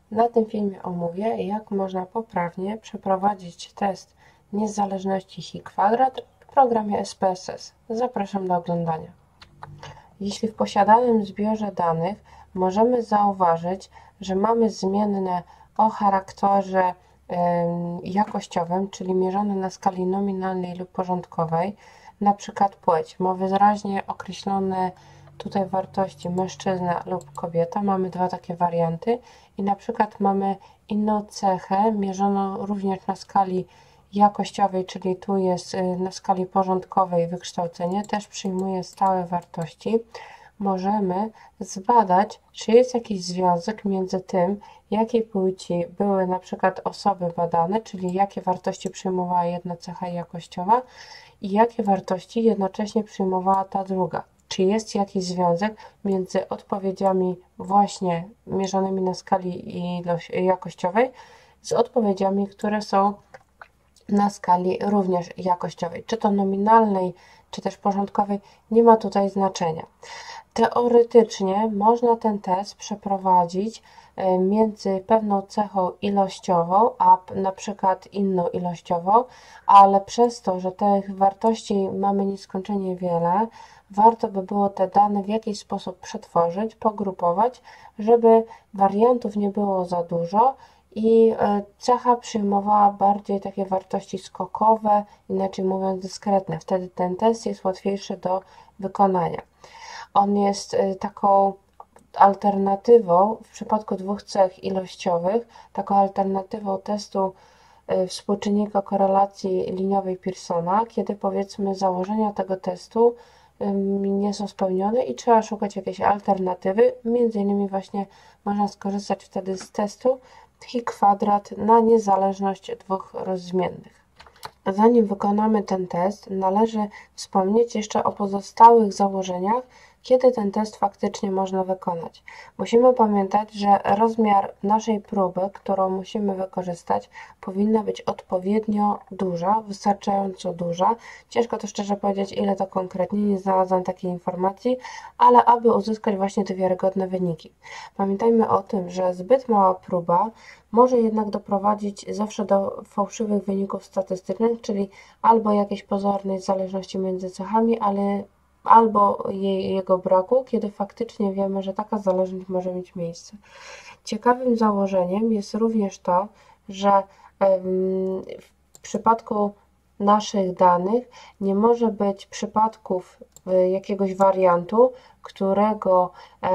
Na tym filmie omówię, jak można poprawnie przeprowadzić test niezależności Chi-kwadrat w programie SPSS. Zapraszam do oglądania. Jeśli w posiadanym zbiorze danych możemy zauważyć, że mamy zmienne o charakterze jakościowym, czyli mierzone na skali nominalnej lub porządkowej, na przykład płeć, ma wyraźnie określone tutaj wartości mężczyzna lub kobieta, mamy dwa takie warianty i na przykład mamy inną cechę mierzoną również na skali jakościowej, czyli tu jest na skali porządkowej wykształcenie, też przyjmuje stałe wartości. Możemy zbadać, czy jest jakiś związek między tym, jakiej płci były na przykład osoby badane, czyli jakie wartości przyjmowała jedna cecha jakościowa i jakie wartości jednocześnie przyjmowała ta druga. Czy jest jakiś związek między odpowiedziami właśnie mierzonymi na skali jakościowej z odpowiedziami, które są na skali również jakościowej, czy to nominalnej, czy też porządkowej, nie ma tutaj znaczenia. Teoretycznie można ten test przeprowadzić między pewną cechą ilościową, a na przykład inną ilościową, ale przez to, że tych wartości mamy nieskończenie wiele, warto by było te dane w jakiś sposób przetworzyć, pogrupować, żeby wariantów nie było za dużo i cecha przyjmowała bardziej takie wartości skokowe, inaczej mówiąc dyskretne. Wtedy ten test jest łatwiejszy do wykonania. On jest taką alternatywą w przypadku dwóch cech ilościowych, taką alternatywą testu współczynnika korelacji liniowej Pearsona, kiedy powiedzmy założenia tego testu nie są spełnione i trzeba szukać jakiejś alternatywy. Między innymi właśnie można skorzystać wtedy z testu Chi-kwadrat na niezależność dwóch rozmiennych. Zanim wykonamy ten test, należy wspomnieć jeszcze o pozostałych założeniach, kiedy ten test faktycznie można wykonać. Musimy pamiętać, że rozmiar naszej próby, którą musimy wykorzystać, powinna być odpowiednio duża, wystarczająco duża. Ciężko to szczerze powiedzieć, ile to konkretnie, nie znalazłam takiej informacji, ale aby uzyskać właśnie te wiarygodne wyniki. Pamiętajmy o tym, że zbyt mała próba może jednak doprowadzić zawsze do fałszywych wyników statystycznych, czyli albo jakiejś pozornej zależności między cechami, albo jego braku, kiedy faktycznie wiemy, że taka zależność może mieć miejsce. Ciekawym założeniem jest również to, że w przypadku naszych danych nie może być przypadków jakiegoś wariantu, którego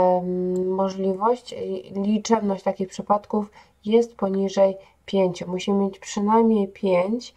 liczebność takich przypadków jest poniżej 5. Musimy mieć przynajmniej 5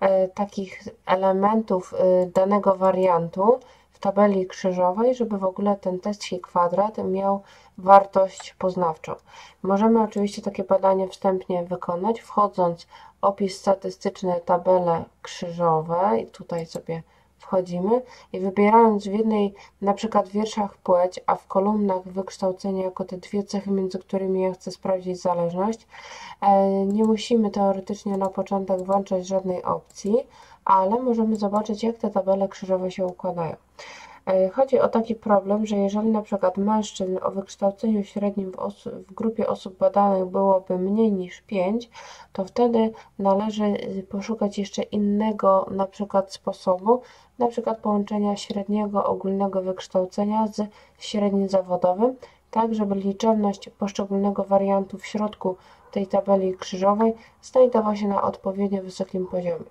takich elementów danego wariantu w tabeli krzyżowej, żeby w ogóle ten test Chi-kwadrat miał wartość poznawczą. Możemy oczywiście takie badanie wstępnie wykonać, wchodząc w opis statystyczny, tabele krzyżowe i tutaj sobie wchodzimy i wybierając w jednej na przykład wierszach płeć, a w kolumnach wykształcenie jako te dwie cechy, między którymi ja chcę sprawdzić zależność. Nie musimy teoretycznie na początek włączać żadnej opcji, ale możemy zobaczyć, jak te tabele krzyżowe się układają. Chodzi o taki problem, że jeżeli na przykład mężczyzn o wykształceniu średnim w grupie osób badanych byłoby mniej niż 5, to wtedy należy poszukać jeszcze innego na przykład sposobu, na przykład połączenia średniego ogólnego wykształcenia z średnim zawodowym, tak żeby liczebność poszczególnego wariantu w środku tej tabeli krzyżowej znajdowała się na odpowiednio wysokim poziomie.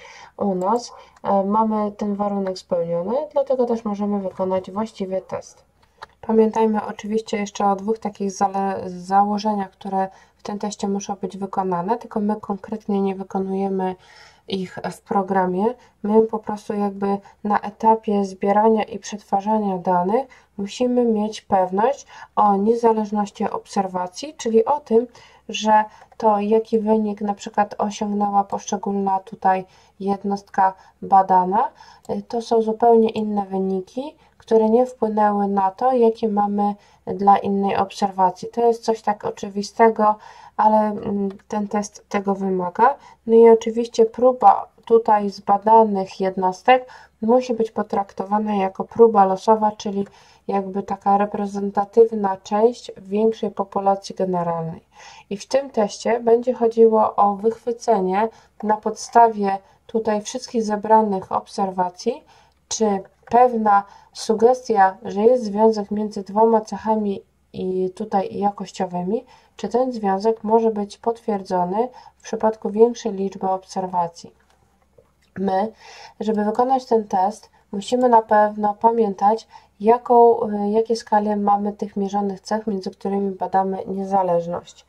U nas mamy ten warunek spełniony, dlatego też możemy wykonać właściwy test. Pamiętajmy oczywiście jeszcze o dwóch takich założeniach, które w tym teście muszą być wykonane, tylko my konkretnie nie wykonujemy ich w programie. My po prostu jakby na etapie zbierania i przetwarzania danych musimy mieć pewność o niezależności obserwacji, czyli o tym, że to jaki wynik na przykład osiągnęła poszczególna tutaj jednostka badana, to są zupełnie inne wyniki, które nie wpłynęły na to, jakie mamy dla innej obserwacji. To jest coś tak oczywistego, ale ten test tego wymaga. No i oczywiście próba tutaj z badanych jednostek musi być potraktowana jako próba losowa, czyli jakby taka reprezentatywna część większej populacji generalnej. I w tym teście będzie chodziło o wychwycenie na podstawie tutaj wszystkich zebranych obserwacji, czy pewna sugestia, że jest związek między dwoma cechami i tutaj jakościowymi, czy ten związek może być potwierdzony w przypadku większej liczby obserwacji. My, żeby wykonać ten test, musimy na pewno pamiętać, jakie skale mamy tych mierzonych cech, między którymi badamy niezależność.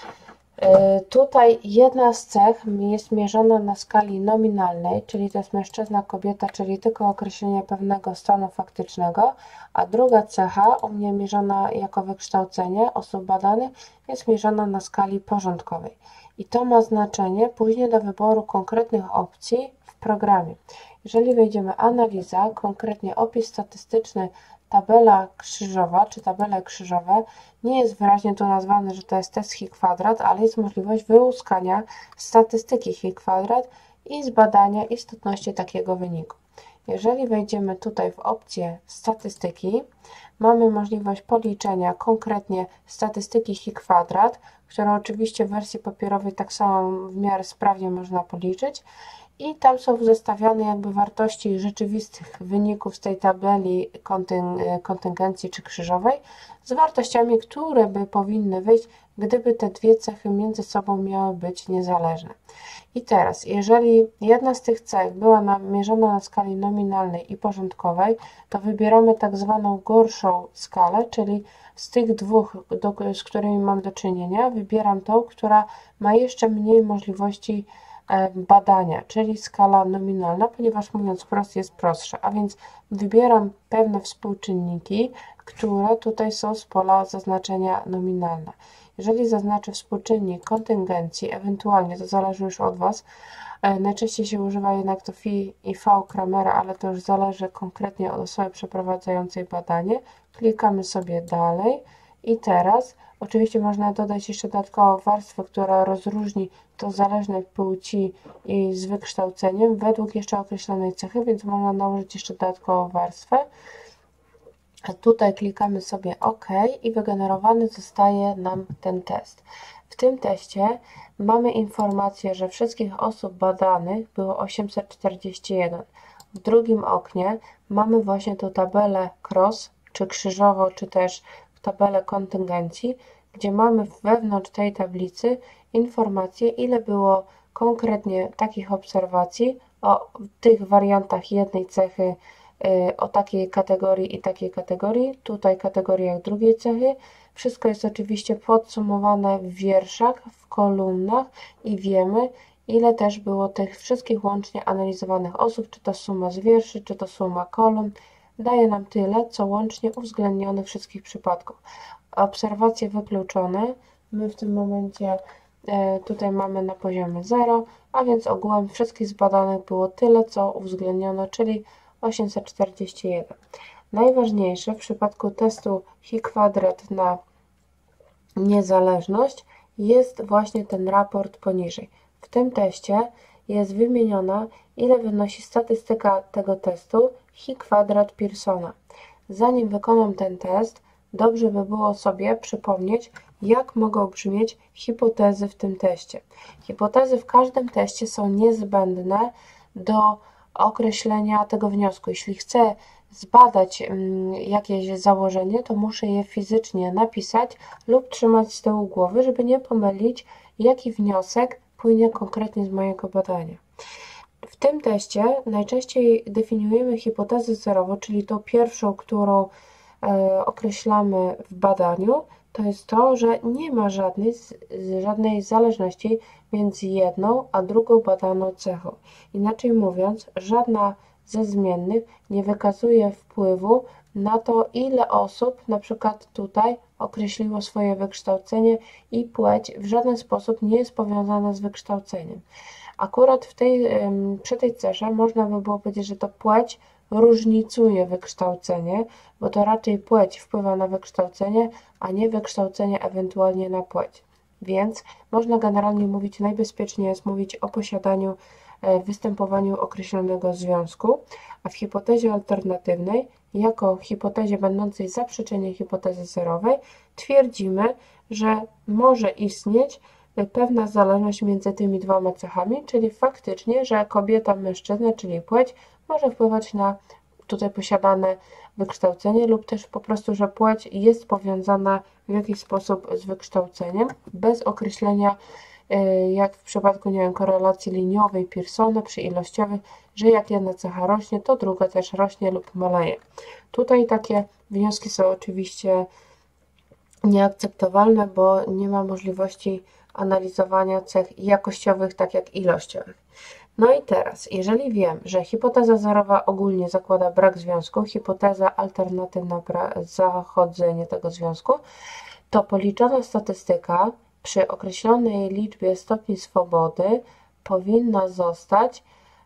Tutaj jedna z cech jest mierzona na skali nominalnej, czyli to jest mężczyzna, kobieta, czyli tylko określenie pewnego stanu faktycznego, a druga cecha, u mnie mierzona jako wykształcenie osób badanych, jest mierzona na skali porządkowej. I to ma znaczenie później do wyboru konkretnych opcji w programie. Jeżeli wejdziemy analiza, konkretnie opis statystyczny, tabela krzyżowa czy tabele krzyżowe, nie jest wyraźnie tu nazwane, że to jest test Chi-kwadrat, ale jest możliwość wyłuskania statystyki Chi-kwadrat i zbadania istotności takiego wyniku. Jeżeli wejdziemy tutaj w opcję statystyki, mamy możliwość policzenia konkretnie statystyki Chi-kwadrat, którą oczywiście w wersji papierowej tak samo w miarę sprawnie można policzyć. I tam są zestawiane jakby wartości rzeczywistych wyników z tej tabeli kontyngencji czy krzyżowej z wartościami, które by powinny wyjść, gdyby te dwie cechy między sobą miały być niezależne. I teraz, jeżeli jedna z tych cech była mierzona na skali nominalnej i porządkowej, to wybieramy tak zwaną gorszą skalę, czyli z tych dwóch, z którymi mam do czynienia, wybieram tą, która ma jeszcze mniej możliwości badania, czyli skala nominalna, ponieważ mówiąc wprost jest prostsza, a więc wybieram pewne współczynniki, które tutaj są z pola zaznaczenia nominalne. Jeżeli zaznaczę współczynnik kontyngencji, ewentualnie to zależy już od Was, najczęściej się używa jednak to phi i v Kramera, ale to już zależy konkretnie od osoby przeprowadzającej badanie. Klikamy sobie dalej i teraz oczywiście można dodać jeszcze dodatkową warstwę, która rozróżni to zależne płci i z wykształceniem według jeszcze określonej cechy, więc można nałożyć jeszcze dodatkową warstwę. A tutaj klikamy sobie OK i wygenerowany zostaje nam ten test. W tym teście mamy informację, że wszystkich osób badanych było 841. W drugim oknie mamy właśnie tą tabelę cross, czy krzyżowo, czy też tabelę kontyngencji, gdzie mamy wewnątrz tej tablicy informację, ile było konkretnie takich obserwacji o tych wariantach jednej cechy, o takiej kategorii i takiej kategorii, tutaj kategoriach drugiej cechy. Wszystko jest oczywiście podsumowane w wierszach, w kolumnach i wiemy, ile też było tych wszystkich łącznie analizowanych osób, czy to suma z wierszy, czy to suma kolumn. Daje nam tyle, co łącznie uwzględnione wszystkich przypadków. Obserwacje wykluczone, my w tym momencie tutaj mamy na poziomie 0, a więc ogółem wszystkich zbadanych było tyle, co uwzględniono, czyli 841. Najważniejsze w przypadku testu Chi-kwadrat na niezależność jest właśnie ten raport poniżej. W tym teście jest wymieniona, ile wynosi statystyka tego testu Chi-kwadrat Pearsona. Zanim wykonam ten test, dobrze by było sobie przypomnieć, jak mogą brzmieć hipotezy w tym teście. Hipotezy w każdym teście są niezbędne do określenia tego wniosku. Jeśli chcę zbadać jakieś założenie, to muszę je fizycznie napisać lub trzymać z tyłu głowy, żeby nie pomylić, jaki wniosek płynie konkretnie z mojego badania. W tym teście najczęściej definiujemy hipotezę zerową, czyli tą pierwszą, którą określamy w badaniu, to jest to, że nie ma żadnej zależności między jedną a drugą badaną cechą. Inaczej mówiąc, żadna ze zmiennych nie wykazuje wpływu na to, ile osób na przykład tutaj określiło swoje wykształcenie i płeć w żaden sposób nie jest powiązana z wykształceniem. Akurat przy tej cesze można by było powiedzieć, że to płeć różnicuje wykształcenie, bo to raczej płeć wpływa na wykształcenie, a nie wykształcenie ewentualnie na płeć. Więc można generalnie mówić, najbezpieczniej jest mówić o posiadaniu, występowaniu określonego związku, a w hipotezie alternatywnej, jako hipotezie będącej zaprzeczeniem hipotezy zerowej, twierdzimy, że może istnieć pewna zależność między tymi dwoma cechami, czyli faktycznie, że kobieta, mężczyzna, czyli płeć, może wpływać na tutaj posiadane wykształcenie lub też po prostu, że płeć jest powiązana w jakiś sposób z wykształceniem, bez określenia, jak w przypadku, nie wiem, korelacji liniowej Pearsona przy ilościowych, że jak jedna cecha rośnie, to druga też rośnie lub maleje. Tutaj takie wnioski są oczywiście nieakceptowalne, bo nie ma możliwości analizowania cech jakościowych tak jak ilościowych. No i teraz, jeżeli wiem, że hipoteza zerowa ogólnie zakłada brak związku, hipoteza alternatywna zachodzenie tego związku, to policzona statystyka przy określonej liczbie stopni swobody powinna zostać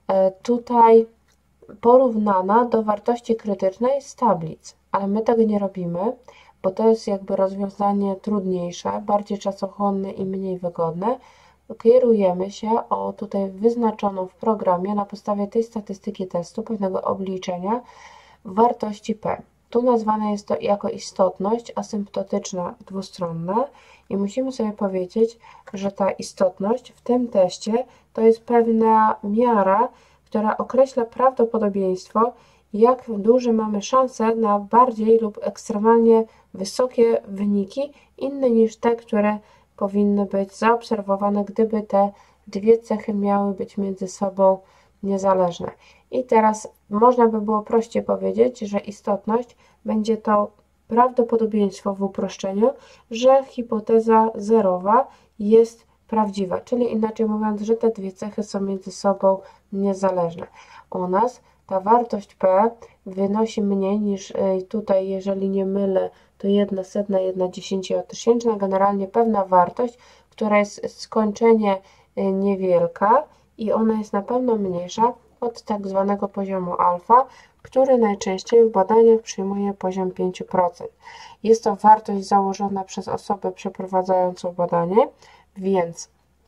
tutaj porównana do wartości krytycznej z tablic, ale my tego nie robimy, bo to jest jakby rozwiązanie trudniejsze, bardziej czasochłonne i mniej wygodne. Kierujemy się o tutaj wyznaczoną w programie na podstawie tej statystyki testu, pewnego obliczenia wartości P. Tu nazwane jest to jako istotność asymptotyczna dwustronna i musimy sobie powiedzieć, że ta istotność w tym teście to jest pewna miara, która określa prawdopodobieństwo, jak duże mamy szanse na bardziej lub ekstremalnie wysokie wyniki, inne niż te, które powinny być zaobserwowane, gdyby te dwie cechy miały być między sobą niezależne. I teraz można by było prościej powiedzieć, że istotność będzie to prawdopodobieństwo w uproszczeniu, że hipoteza zerowa jest prawdziwa, czyli inaczej mówiąc, że te dwie cechy są między sobą niezależne. U nas ta wartość P wynosi mniej niż tutaj, jeżeli nie mylę, to 1/100, 1/10,000, generalnie pewna wartość, która jest skończenie niewielka i ona jest na pewno mniejsza od tak zwanego poziomu alfa, który najczęściej w badaniach przyjmuje poziom 5%. Jest to wartość założona przez osobę przeprowadzającą badanie, więc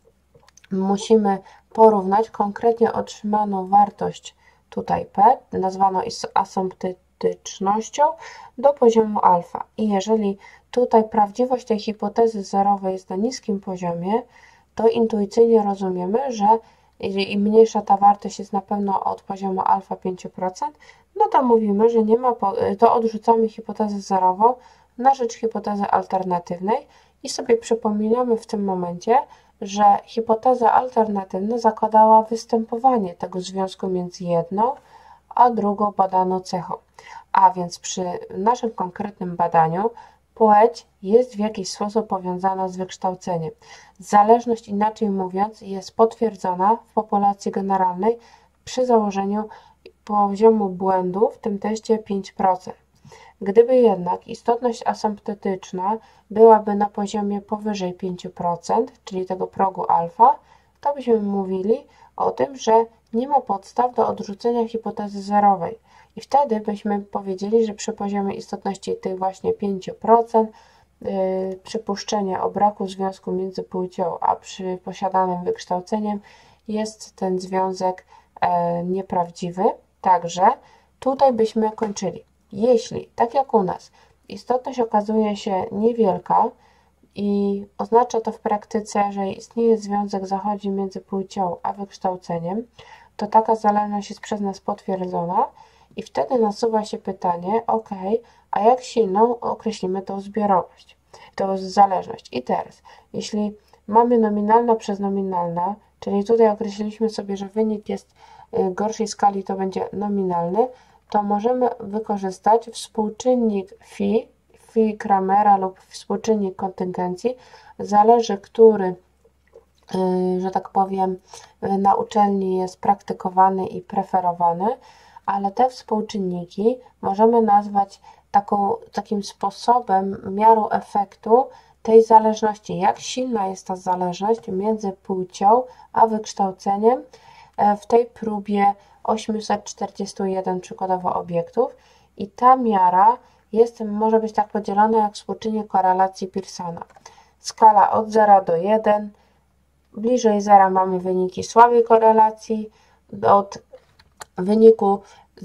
musimy porównać konkretnie otrzymaną wartość tutaj P, nazwaną asymptotycznością, do poziomu alfa. I jeżeli tutaj prawdziwość tej hipotezy zerowej jest na niskim poziomie, to intuicyjnie rozumiemy, że im mniejsza ta wartość jest na pewno od poziomu alfa 5%, no to mówimy, że nie ma, to odrzucamy hipotezę zerową na rzecz hipotezy alternatywnej i sobie przypominamy w tym momencie, że hipoteza alternatywna zakładała występowanie tego związku między jedną a drugą badaną cechą. A więc przy naszym konkretnym badaniu płeć jest w jakiś sposób powiązana z wykształceniem. Zależność, inaczej mówiąc, jest potwierdzona w populacji generalnej przy założeniu poziomu błędu w tym teście 5%. Gdyby jednak istotność asymptotyczna byłaby na poziomie powyżej 5%, czyli tego progu alfa, to byśmy mówili o tym, że nie ma podstaw do odrzucenia hipotezy zerowej. I wtedy byśmy powiedzieli, że przy poziomie istotności tych właśnie 5% przypuszczenie o braku związku między płcią a przy posiadanym wykształceniem jest ten związek nieprawdziwy. Także tutaj byśmy kończyli. Jeśli, tak jak u nas, istotność okazuje się niewielka i oznacza to w praktyce, że istnieje związek zachodzi między płcią a wykształceniem, to taka zależność jest przez nas potwierdzona i wtedy nasuwa się pytanie, ok, a jak silną określimy tą zbiorowość, tą zależność. I teraz, jeśli mamy nominalna przez nominalna, czyli tutaj określiliśmy sobie, że wynik jest gorszej skali, to będzie nominalny, to możemy wykorzystać współczynnik phi Kramera lub współczynnik kontyngencji, zależy który, że tak powiem, na uczelni jest praktykowany i preferowany, ale te współczynniki możemy nazwać takim sposobem, miarą efektu tej zależności, jak silna jest ta zależność między płcią a wykształceniem w tej próbie 841 przykładowo obiektów i ta miara może być tak podzielona jak współczynnik korelacji Pearsona. Skala od 0 do 1, bliżej 0 mamy wyniki słabej korelacji, od wyniku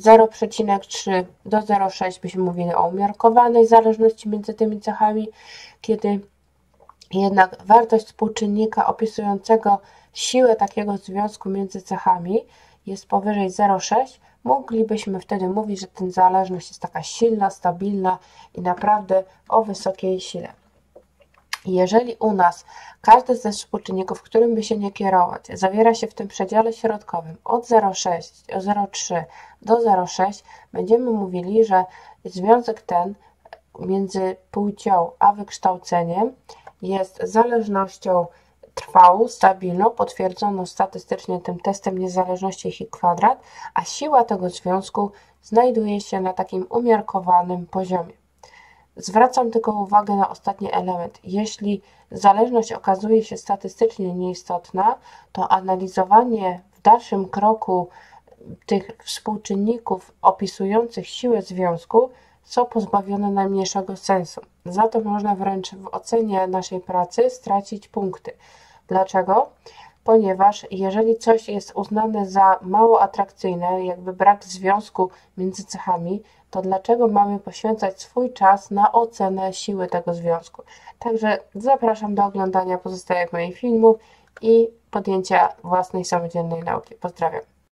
0,3 do 0,6 byśmy mówili o umiarkowanej zależności między tymi cechami, kiedy Jednak wartość współczynnika opisującego siłę takiego związku między cechami jest powyżej 0,6, moglibyśmy wtedy mówić, że ta zależność jest taka silna, stabilna i naprawdę o wysokiej sile. Jeżeli u nas każdy ze współczynników, którym by się nie kierować, zawiera się w tym przedziale środkowym od 0,3 do 0,6, będziemy mówili, że związek ten między płcią a wykształceniem jest zależnością trwałą, stabilną, potwierdzoną statystycznie tym testem niezależności χ², a siła tego związku znajduje się na takim umiarkowanym poziomie. Zwracam tylko uwagę na ostatni element. Jeśli zależność okazuje się statystycznie nieistotna, to analizowanie w dalszym kroku tych współczynników opisujących siłę związku są pozbawione najmniejszego sensu. Za to można wręcz w ocenie naszej pracy stracić punkty. Dlaczego? Ponieważ jeżeli coś jest uznane za mało atrakcyjne, jakby brak związku między cechami, to dlaczego mamy poświęcać swój czas na ocenę siły tego związku? Także zapraszam do oglądania pozostałych moich filmów i podjęcia własnej samodzielnej nauki. Pozdrawiam.